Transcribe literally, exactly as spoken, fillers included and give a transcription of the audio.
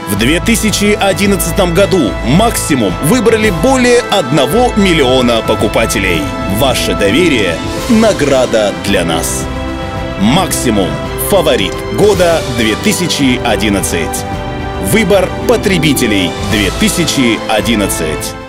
В две тысячи одиннадцатом году «Максимум» выбрали более одного миллиона покупателей. Ваше доверие – награда для нас. «Максимум» – фаворит года две тысячи одиннадцать. Выбор потребителей две тысячи одиннадцать.